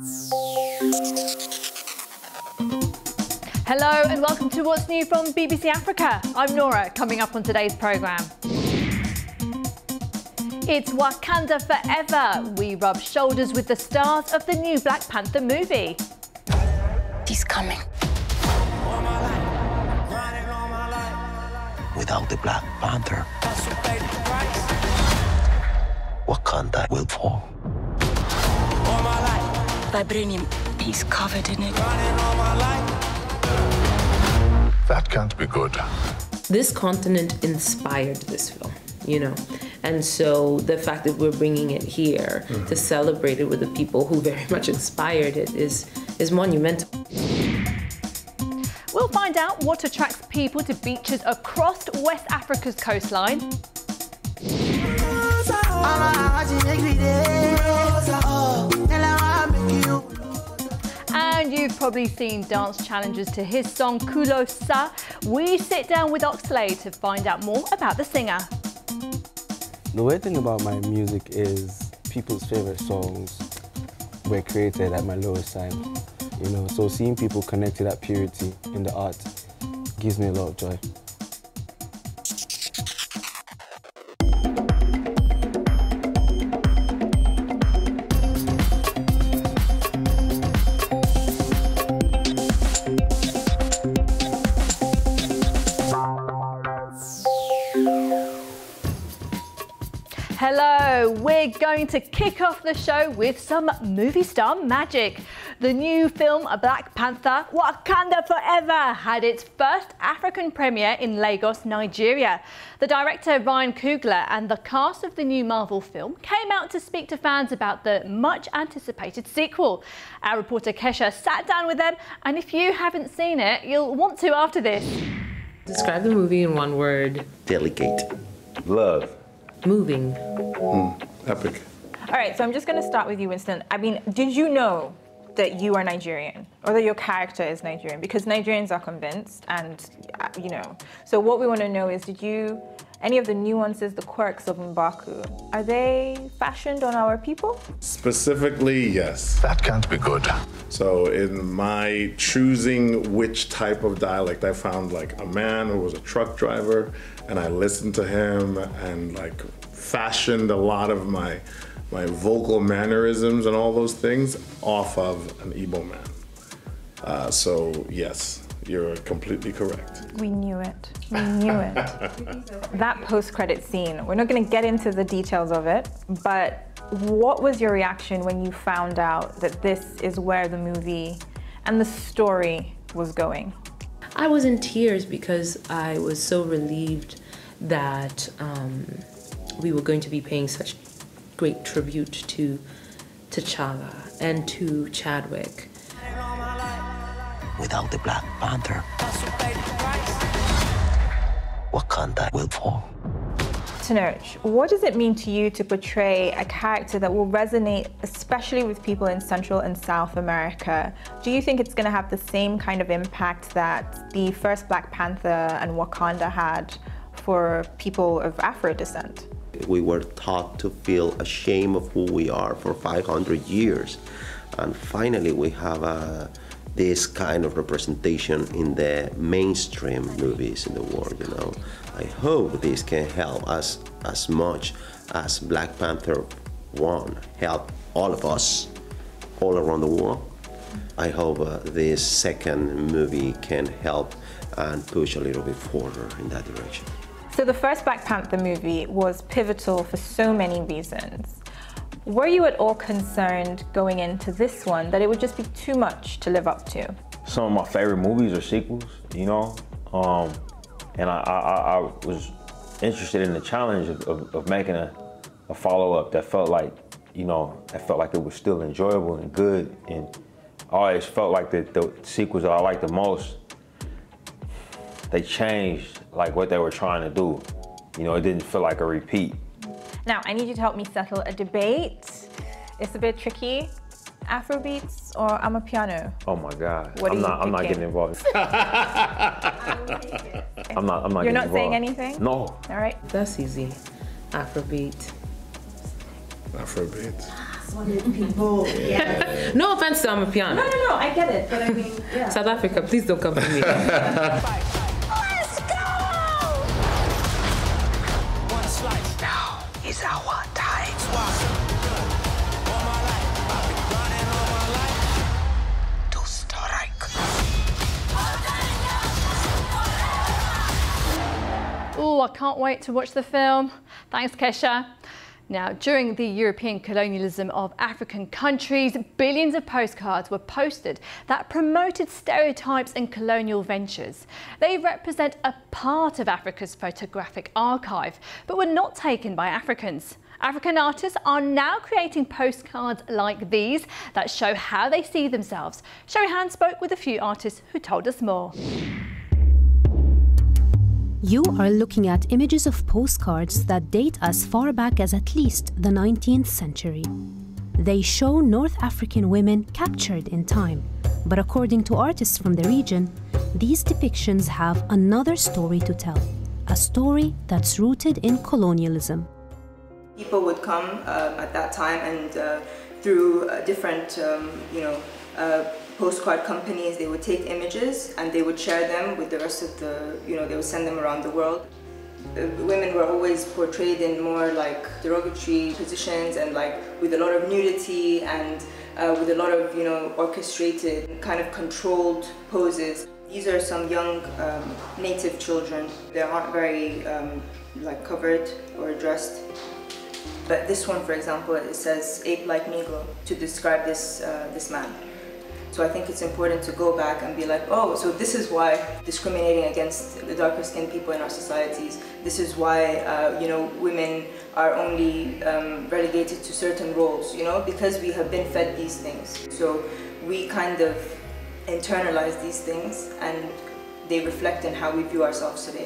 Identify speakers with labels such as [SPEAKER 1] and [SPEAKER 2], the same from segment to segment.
[SPEAKER 1] Hello and welcome to What's New from BBC Africa. I'm Nora, coming up on today's programme. It's Wakanda Forever. We rub shoulders with the stars of the new Black Panther movie.
[SPEAKER 2] He's coming.
[SPEAKER 3] Without the Black Panther, Wakanda will fall.
[SPEAKER 2] Vibranium, he's covered in it.
[SPEAKER 4] That can't be good.
[SPEAKER 5] This continent inspired this film, you know, and so the fact that we're bringing it here to celebrate it with the people who very much inspired it is monumental.
[SPEAKER 1] We'll find out what attracts people to beaches across West Africa's coastline. And you've probably seen dance challenges to his song Kulo Sa. We sit down with Oxlade to find out more about the singer.
[SPEAKER 6] The weird thing about my music is people's favorite songs were created at my lowest time. You know, so seeing people connect to that purity in the art gives me a lot of joy.
[SPEAKER 1] Hello, we're going to kick off the show with some movie star magic. The new film Black Panther, Wakanda Forever, had its first African premiere in Lagos, Nigeria. The director Ryan Coogler and the cast of the new Marvel film came out to speak to fans about the much anticipated sequel. Our reporter Kesha sat down with them, and if you haven't seen it, you'll want to after this.
[SPEAKER 5] Describe the movie in one word.
[SPEAKER 3] Delicate.
[SPEAKER 7] Love.
[SPEAKER 5] Moving.
[SPEAKER 7] Epic.
[SPEAKER 8] All right, so I'm just going to start with you, Winston. I mean, did you know that you are Nigerian or that your character is Nigerian? Because Nigerians are convinced and, you know. So what we want to know is, any of the nuances, the quirks of Mbaku, are they fashioned on our people?
[SPEAKER 7] Specifically, yes.
[SPEAKER 4] That can't be good.
[SPEAKER 7] So in my choosing which type of dialect, I found like a man who was a truck driver, and I listened to him and like fashioned a lot of my vocal mannerisms and all those things off of an Igbo man. So yes, you're completely correct.
[SPEAKER 8] We knew it. We knew it. That post-credit scene, we're not going to get into the details of it, but what was your reaction when you found out that this is where the movie and the story was going?
[SPEAKER 5] I was in tears because I was so relieved that we were going to be paying such great tribute to T'Challa and to Chadwick.
[SPEAKER 3] Without the Black Panther, Wakanda will fall.
[SPEAKER 8] Tanoch, what does it mean to you to portray a character that will resonate especially with people in Central and South America? Do you think it's going to have the same kind of impact that the first Black Panther and Wakanda had for people of Afro descent?
[SPEAKER 3] We were taught to feel ashamed of who we are for 500 years. And finally, we have this kind of representation in the mainstream movies in the world, you know. I hope this can help us as much as Black Panther 1 helped all of us all around the world. I hope this second movie can help and push a little bit further in that direction.
[SPEAKER 8] So the first Black Panther movie was pivotal for so many reasons. Were you at all concerned going into this one that it would just be too much to live up to?
[SPEAKER 9] Some of my favorite movies are sequels, you know, and I was interested in the challenge of making a follow-up that felt like, you know, that felt like it was still enjoyable and good, and I always felt like the sequels that I liked the most, they changed like what they were trying to do. You know, it didn't feel like a repeat.
[SPEAKER 8] Now, I need you to help me settle a debate. It's a bit tricky. Afrobeats or Amapiano?
[SPEAKER 9] Oh my God.
[SPEAKER 8] What
[SPEAKER 9] I'm not getting involved. I'm not
[SPEAKER 8] You're
[SPEAKER 9] getting
[SPEAKER 8] not
[SPEAKER 9] involved.
[SPEAKER 8] saying anything?
[SPEAKER 9] No.
[SPEAKER 8] All right.
[SPEAKER 5] That's easy. Afrobeat.
[SPEAKER 7] Afrobeat.
[SPEAKER 8] people. Yeah.
[SPEAKER 5] No offense to Amapiano.
[SPEAKER 8] No, I get it. But I mean, yeah.
[SPEAKER 5] South Africa, please don't come to me.
[SPEAKER 2] Let's go! Now is our time. To strike.
[SPEAKER 1] Oh, I can't wait to watch the film. Thanks, Kesha. Now, during the European colonialism of African countries, billions of postcards were posted that promoted stereotypes and colonial ventures. They represent a part of Africa's photographic archive, but were not taken by Africans. African artists are now creating postcards like these that show how they see themselves. Sherry Han spoke with a few artists who told us more.
[SPEAKER 10] You are looking at images of postcards that date as far back as at least the 19th century. They show North African women captured in time, but according to artists from the region, these depictions have another story to tell, a story that's rooted in colonialism.
[SPEAKER 11] People would come at that time and through different, postcard companies, they would take images and they would share them with the rest of the, they would send them around the world. Women were always portrayed in more like derogatory positions and like with a lot of nudity and with a lot of, orchestrated, kind of controlled poses. These are some young native children. They aren't very like covered or dressed. But this one, for example, it says ape-like Negro to describe this man. So I think it's important to go back and be like, oh, so this is why discriminating against the darker skinned people in our societies, this is why, women are only relegated to certain roles, because we have been fed these things. So we kind of internalize these things and they reflect in how we view ourselves today.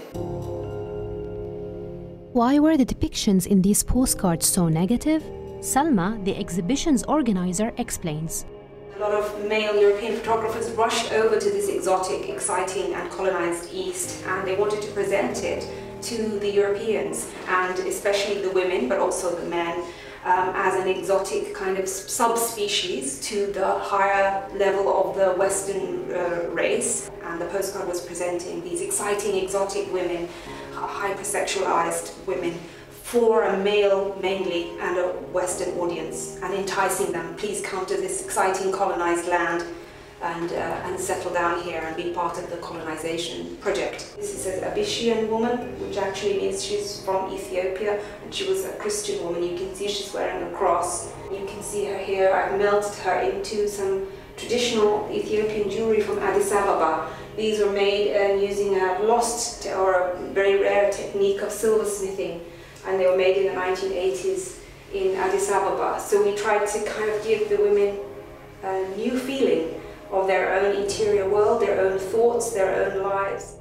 [SPEAKER 10] Why were the depictions in these postcards so negative? Salma, the exhibition's organizer, explains.
[SPEAKER 12] A lot of male European photographers rushed over to this exotic, exciting and colonized East, and they wanted to present it to the Europeans, and especially the women, but also the men, as an exotic kind of subspecies to the higher level of the Western race. And the postcard was presenting these exciting, exotic women, hypersexualized women, for a male mainly and a Western audience, and enticing them, please come to this exciting colonized land and settle down here and be part of the colonization project. This is an Abyssinian woman, which actually means she's from Ethiopia, and she was a Christian woman. You can see she's wearing a cross. You can see her here. I've melted her into some traditional Ethiopian jewelry from Addis Ababa. These were made using a lost or a very rare technique of silversmithing, and they were made in the 1980s in Addis Ababa. So we tried to kind of give the women a new feeling of their own interior world, their own thoughts, their own lives.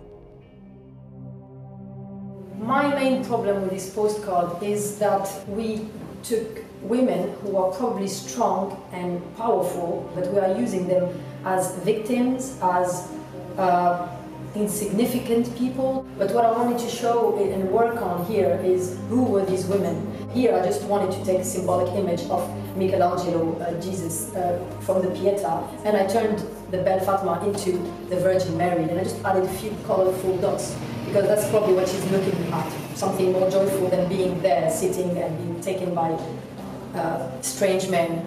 [SPEAKER 13] My main problem with this postcard is that we took women who are probably strong and powerful, but we are using them as victims, as insignificant people. But what I wanted to show and work on here is who were these women. Here I just wanted to take a symbolic image of Michelangelo, Jesus from the Pietà, and I turned the Belle Fatima into the Virgin Mary, and I just added a few colorful dots because that's probably what she's looking at, something more joyful than being there, sitting and being taken by strange men.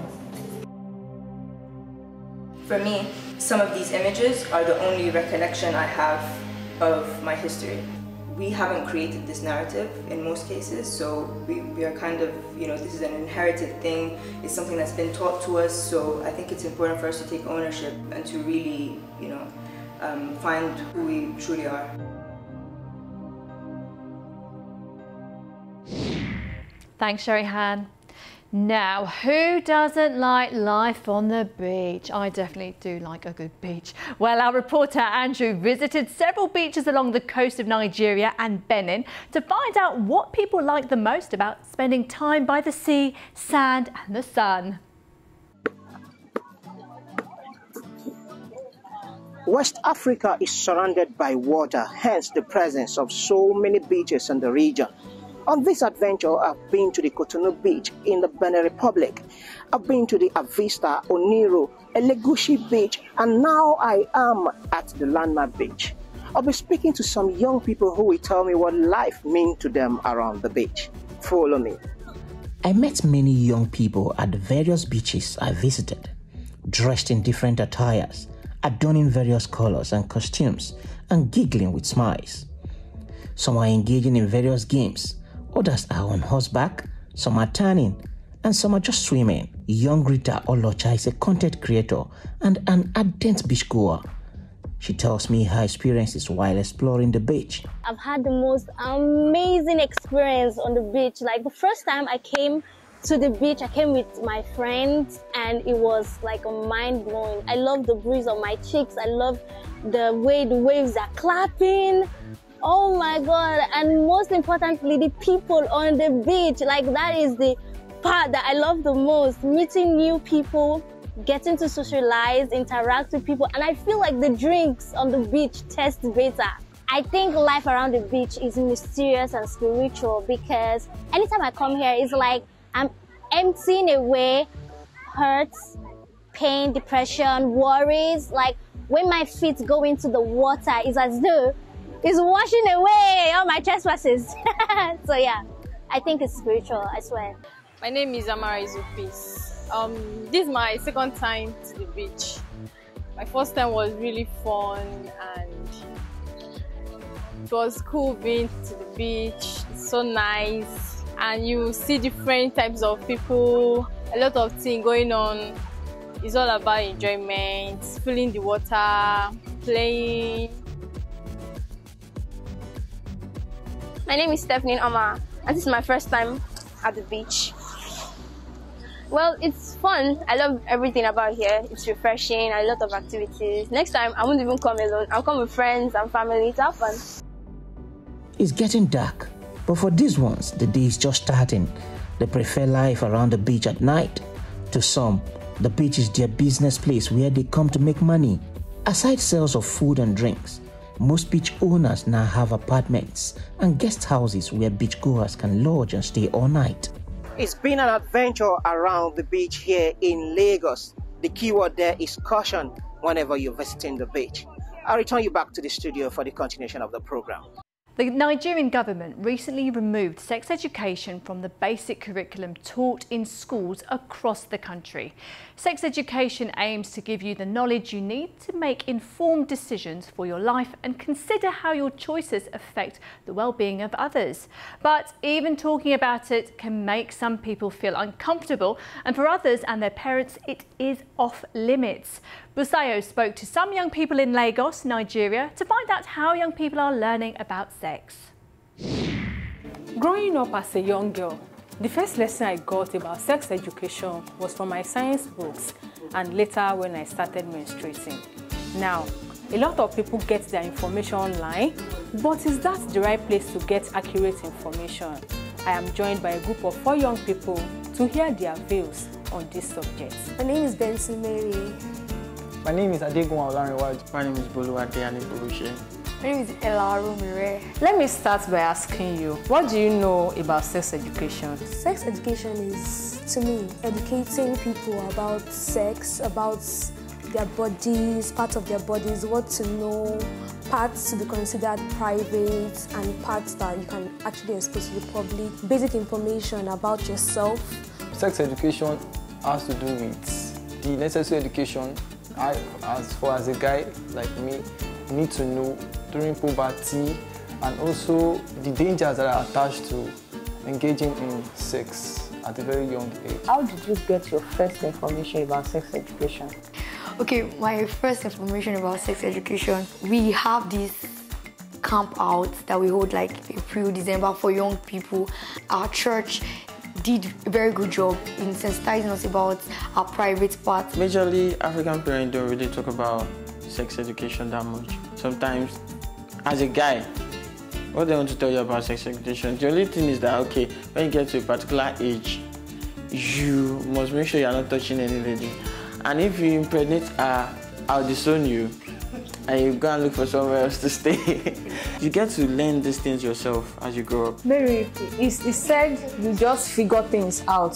[SPEAKER 11] For me, some of these images are the only recollection I have of my history. We haven't created this narrative in most cases, so we are kind of, this is an inherited thing. It's something that's been taught to us, so I think it's important for us to take ownership and to really, find who we truly are.
[SPEAKER 1] Thanks, Sherry Han. Now, who doesn't like life on the beach? I definitely do like a good beach. Well, our reporter Andrew visited several beaches along the coast of Nigeria and Benin to find out what people like the most about spending time by the sea, sand and the sun.
[SPEAKER 14] West Africa is surrounded by water, hence the presence of so many beaches in the region. On this adventure, I've been to the Cotonou beach in the Benin Republic, I've been to the Avista, Oniro, Elegushi Beach, and now I am at the Landmark Beach. I'll be speaking to some young people who will tell me what life means to them around the beach. Follow me.
[SPEAKER 15] I met many young people at the various beaches I visited, dressed in different attires, adorning various colors and costumes, and giggling with smiles. Some are engaging in various games, others are on horseback, some are tanning, and some are just swimming. Young Rita Olocha is a content creator and an ardent beachgoer. She tells me her experiences while exploring the beach.
[SPEAKER 16] I've had the most amazing experience on the beach. Like the first time I came to the beach, I came with my friends and it was like a mind-blowing. I love the breeze on my cheeks. I love the way the waves are clapping. Oh my God. And most importantly, the people on the beach. Like that is the part that I love the most. Meeting new people, getting to socialize, interact with people. And I feel like the drinks on the beach taste better. I think life around the beach is mysterious and spiritual because anytime I come here, it's like I'm emptying away hurts, pain, depression, worries. Like when my feet go into the water, it's as though it's washing away all my trespasses. So yeah, I think it's spiritual, I swear.
[SPEAKER 17] My name is Amara Izupis. This is my second time to the beach. My first time was really fun and it was cool being to the beach. It's so nice and you see different types of people, a lot of things going on. It's all about enjoyment, feeling the water, playing.
[SPEAKER 18] My name is Stephanie Omar and this is my first time at the beach. Well, it's fun. I love everything about here. It's refreshing, a lot of activities. Next time, I won't even come alone. I'll come with friends and family to have fun.
[SPEAKER 15] It's getting dark, but for these ones, the day is just starting. They prefer life around the beach at night. To some, the beach is their business place where they come to make money. Aside sales of food and drinks, most beach owners now have apartments and guest houses where beachgoers can lodge and stay all night.
[SPEAKER 14] It's been an adventure around the beach here in Lagos. The keyword there is caution whenever you're visiting the beach. I'll return you back to the studio for the continuation of the program.
[SPEAKER 1] The Nigerian government recently removed sex education from the basic curriculum taught in schools across the country. Sex education aims to give you the knowledge you need to make informed decisions for your life and consider how your choices affect the well-being of others. But even talking about it can make some people feel uncomfortable, and for others and their parents it is off limits. Busayo spoke to some young people in Lagos, Nigeria, to find out how young people are learning about sex.
[SPEAKER 19] Growing up as a young girl, the first lesson I got about sex education was from my science books and later when I started menstruating. Now, a lot of people get their information online, but is that the right place to get accurate information? I am joined by a group of 4 young people to hear their views on this subject.
[SPEAKER 20] My name is Benson Mary.
[SPEAKER 21] My name is Adegun Olarinwaju. My name is Boluwade Aniborushe.
[SPEAKER 20] My name is Elaru Mire.
[SPEAKER 19] Let me start by asking you, what do you know about sex education?
[SPEAKER 20] Sex education is, to me, educating people about sex, about their bodies, parts of their bodies, what to know, parts to be considered private, and parts that you can actually expose to the public, basic information about yourself.
[SPEAKER 21] Sex education has to do with the necessary education. As a guy like me, you need to know during puberty and also the dangers that are attached to engaging in sex at a very young age.
[SPEAKER 19] How did you get your first information about sex education?
[SPEAKER 20] Okay, my first information about sex education, we have this camp out that we hold like April, December for young people. Our church did a very good job in sensitizing us about our private parts.
[SPEAKER 21] Majorly, African parents don't really talk about sex education that much. Sometimes, as a guy, what they want to tell you about sex education, the only thing is that, okay, when you get to a particular age, you must make sure you're not touching any lady. And if you impregnate her, I'll disown you. And you go and look for somewhere else to stay. You get to learn these things yourself as you grow up.
[SPEAKER 19] Mary, it said you just figure things out.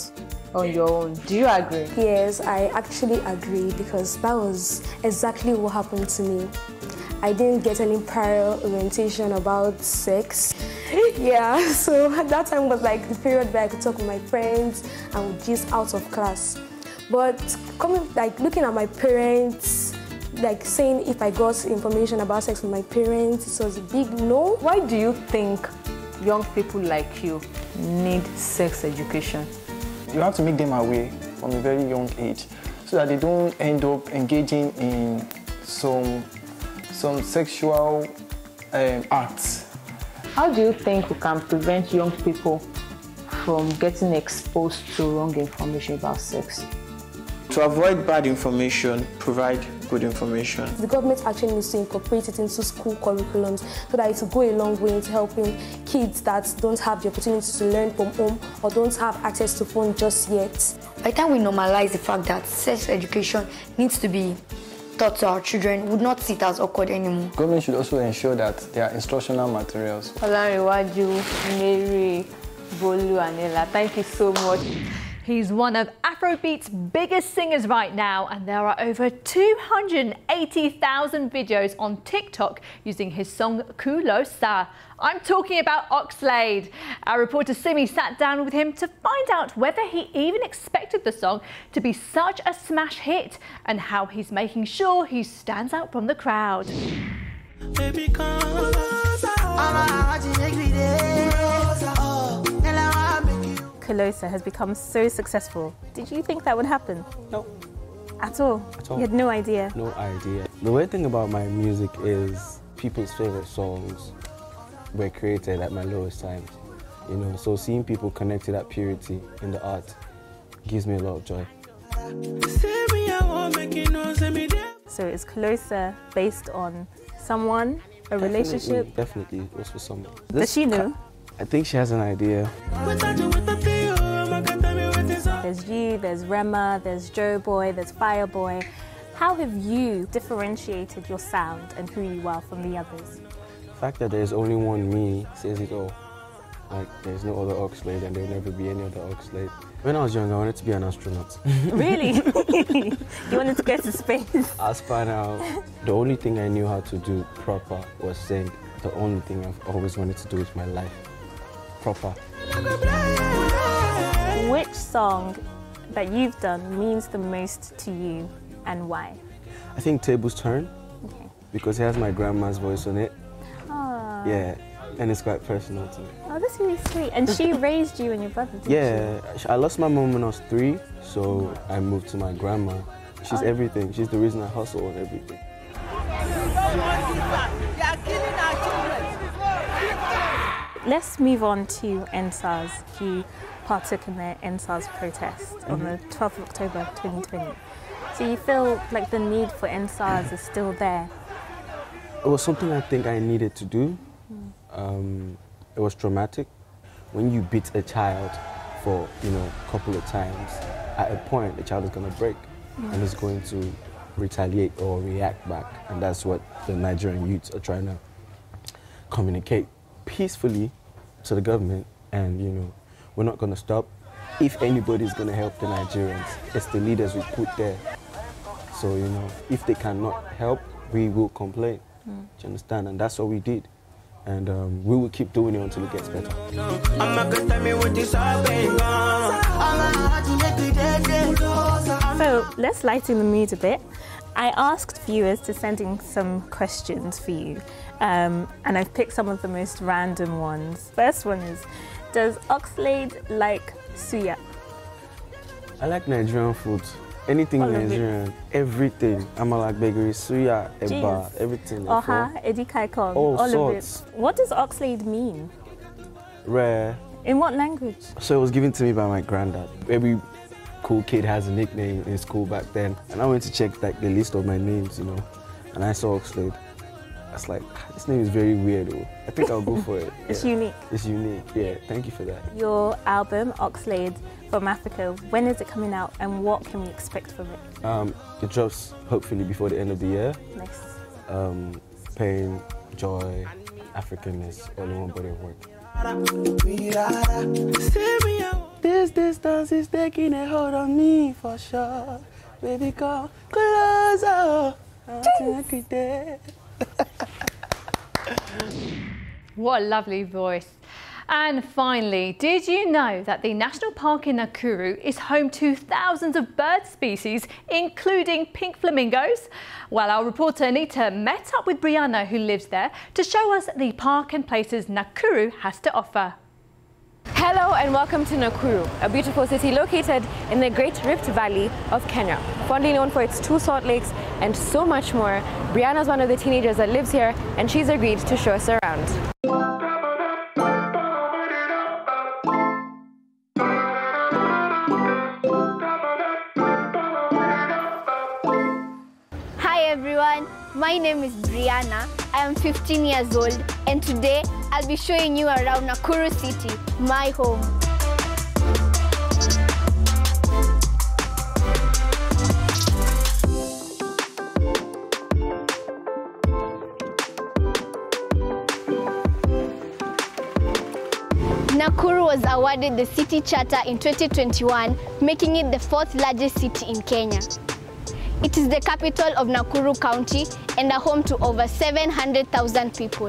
[SPEAKER 8] on your own. Do you agree?
[SPEAKER 20] Yes, I actually agree because that was exactly what happened to me. I didn't get any prior orientation about sex. Yeah, so that time was like the period where I could talk with my friends and would gist out of class. But looking at my parents, like saying if I got information about sex from my parents, it was a big no.
[SPEAKER 8] Why do you think young people like you need sex education?
[SPEAKER 6] You have to make them aware from a very young age so that they don't end up engaging in some sexual acts.
[SPEAKER 8] How do you think we can prevent young people from getting exposed to wrong information about sex?
[SPEAKER 21] To avoid bad information, provide good information.
[SPEAKER 20] The government actually needs to incorporate it into school curriculums so that it will go a long way into helping kids that don't have the opportunity to learn from home or don't have access to phone just yet.
[SPEAKER 22] By the time we normalize the fact that sex education needs to be taught to our children, would not see it as awkward anymore.
[SPEAKER 6] Government should also ensure that there are instructional materials.
[SPEAKER 8] Olariwaju, Mary, Bolu and Ella, thank you so much.
[SPEAKER 1] He's one of Afrobeat's biggest singers right now, and there are over 280,000 videos on TikTok using his song Kulosa. I'm talking about Oxlade. Our reporter Simi sat down with him to find out whether he even expected the song to be such a smash hit and how he's making sure he stands out from the crowd.
[SPEAKER 2] Baby, come
[SPEAKER 23] Kulosa has become so successful. Did you think that would happen?
[SPEAKER 24] No.
[SPEAKER 23] At all? You had no idea?
[SPEAKER 24] No idea. The weird thing about my music is people's favorite songs were created at my lowest times. You know, so seeing people connect to that purity in the art gives me a lot of joy.
[SPEAKER 23] So is Kulosa based on someone, a relationship?
[SPEAKER 24] Definitely, it was for someone.
[SPEAKER 23] Does she know?
[SPEAKER 24] I think she has an idea.
[SPEAKER 23] There's you, there's Rema, there's Joe Boy, there's Fireboy. How have you differentiated your sound and who you are from the others?
[SPEAKER 24] The fact that there's only one me says it all. Like, there's no other Oxlade and there'll never be any other Oxlade. When I was young, I wanted to be an astronaut.
[SPEAKER 23] Really? You wanted to go to space?
[SPEAKER 24] Aspire now. The only thing I knew how to do proper was sing. The only thing I've always wanted to do with my life. Proper.
[SPEAKER 23] Which song that you've done means the most to you and why?
[SPEAKER 24] I think Table's Turn, because it has my grandma's voice on it.
[SPEAKER 23] Oh.
[SPEAKER 24] Yeah, and it's quite personal to me.
[SPEAKER 23] Oh, that's really sweet. And she raised you and your brother, didn't
[SPEAKER 24] she? I lost my mom when I was 3, so I moved to my grandma. She's everything. She's the reason I hustle and everything.
[SPEAKER 23] Let's move on to NSAS. You partook in the NSAS protest on the 12th of October 2020. So you feel like the need for NSAS is still there?
[SPEAKER 24] It was something I think I needed to do. It was traumatic. When you beat a child for, a couple of times, at a point the child is going to break and is going to retaliate or react back. And that's what the Nigerian youths are trying to communicate peacefully to the government, and we're not going to stop. If anybody's going to help the Nigerians, it's the leaders we put there. So if they cannot help, we will complain. Do you understand? And that's what we did, and we will keep doing it until it gets better.
[SPEAKER 23] So let's lighten the mood a bit. I asked viewers to send in some questions for you, and I've picked some of the most random ones. First one is, does Oxlade like suya?
[SPEAKER 24] I like Nigerian food. Anything Nigerian, everything. Amala, bakery, suya, eba, everything.
[SPEAKER 23] Oha, edikaikong,
[SPEAKER 24] all
[SPEAKER 23] sorts. Of it. What does Oxlade mean?
[SPEAKER 24] Rare.
[SPEAKER 23] In what language?
[SPEAKER 24] So it was given to me by my granddad. Every cool kid has a nickname in school back then, and I went to check the list of my names, and I saw Oxlade. I was like, this name is very weird. I think I'll go for it.
[SPEAKER 23] It's unique.
[SPEAKER 24] It's unique. Yeah, thank you for that.
[SPEAKER 23] Your album, Oxlade from Africa, when is it coming out and what can we expect from it?
[SPEAKER 24] It drops hopefully before the end of the year.
[SPEAKER 23] Nice.
[SPEAKER 24] Pain, joy, Africanness, all in one body of work. This distance is taking a hold on me for sure. Baby, come closer.
[SPEAKER 1] What a lovely voice. And finally, did you know that the National Park in Nakuru is home to thousands of bird species, including pink flamingos? Well, our reporter Anita met up with Brianna, who lives there, to show us the park and places Nakuru has to offer.
[SPEAKER 3] Hello and welcome to Nakuru, a beautiful city located in the Great Rift Valley of Kenya. Fondly known for its 2 salt lakes and so much more, Brianna is one of the teenagers that lives here and she's agreed to show us around.
[SPEAKER 4] Hi everyone, my name is Brianna. I am 15 years old and today I'll be showing you around Nakuru City, my home. Nakuru was awarded the City Charter in 2021, making it the 4th largest city in Kenya. It is the capital of Nakuru County and a home to over 700,000 people.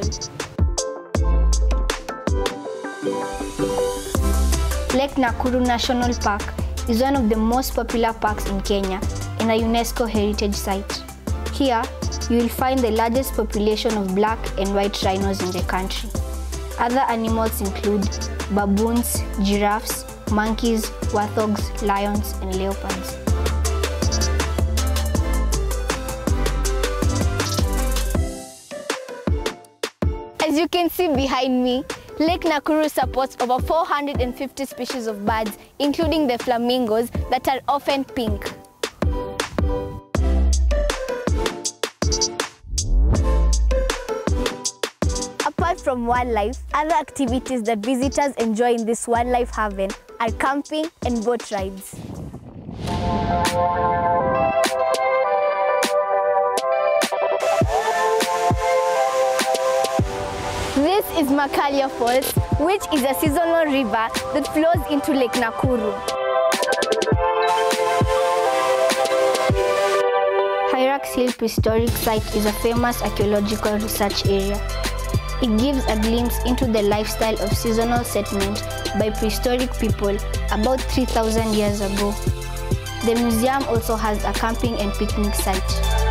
[SPEAKER 4] Lake Nakuru National Park is one of the most popular parks in Kenya and a UNESCO heritage site. Here, you will find the largest population of black and white rhinos in the country. Other animals include baboons, giraffes, monkeys, warthogs, lions, and leopards. As you can see behind me, Lake Nakuru supports over 450 species of birds, including the flamingos that are often pink. Apart from wildlife, other activities that visitors enjoy in this wildlife haven are camping and boat rides. This is Makalia Falls, which is a seasonal river that flows into Lake Nakuru. Hyrax Hill Prehistoric Site is a famous archaeological research area. It gives a glimpse into the lifestyle of seasonal settlement by prehistoric people about 3,000 years ago. The museum also has a camping and picnic site.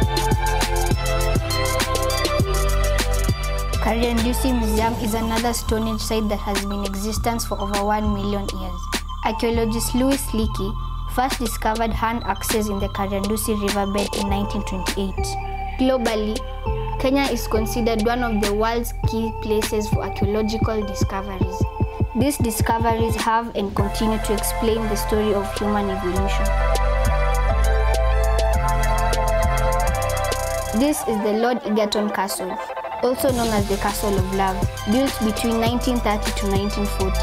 [SPEAKER 4] Kariandusi Museum is another Stone Age site that has been in existence for over 1 million years. Archaeologist Louis Leakey first discovered hand axes in the Kariandusi riverbed in 1928. Globally, Kenya is considered one of the world's key places for archaeological discoveries. These discoveries have and continue to explain the story of human evolution. This is the Lord Egerton Castle, also known as the Castle of Love, built between 1930 to 1940.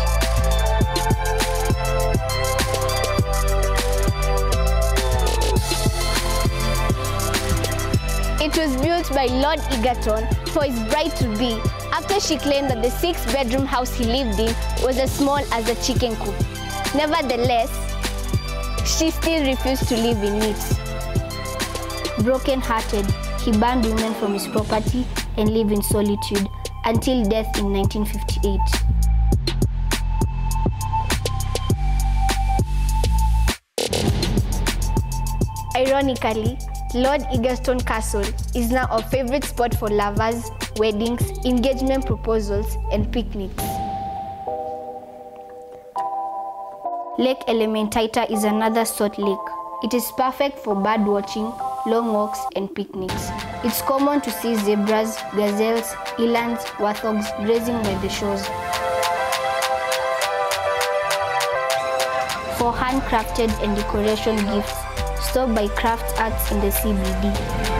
[SPEAKER 4] It was built by Lord Egerton for his bride-to-be after she claimed that the 6-bedroom house he lived in was as small as a chicken coop. Nevertheless, she still refused to live in it. Broken-hearted, he banned women from his property and lived in solitude until death in 1958. Ironically, Lord Egerton Castle is now a favorite spot for lovers, weddings, engagement proposals, and picnics. Lake Elementaita is another salt lake. It is perfect for bird watching, long walks, and picnics. It's common to see zebras, gazelles, elands, warthogs grazing by the shores. For handcrafted and decoration gifts, stop by Crafts Arts in the CBD.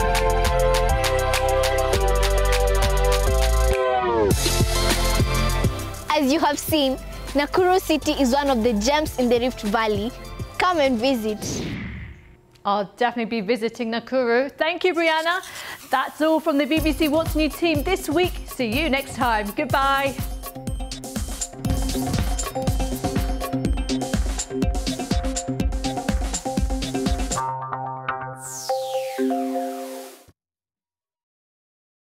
[SPEAKER 4] As you have seen, Nakuru City is one of the gems in the Rift Valley. Come and visit.
[SPEAKER 1] I'll definitely be visiting Nakuru. Thank you, Brianna. That's all from the BBC What's New team this week. See you next time. Goodbye.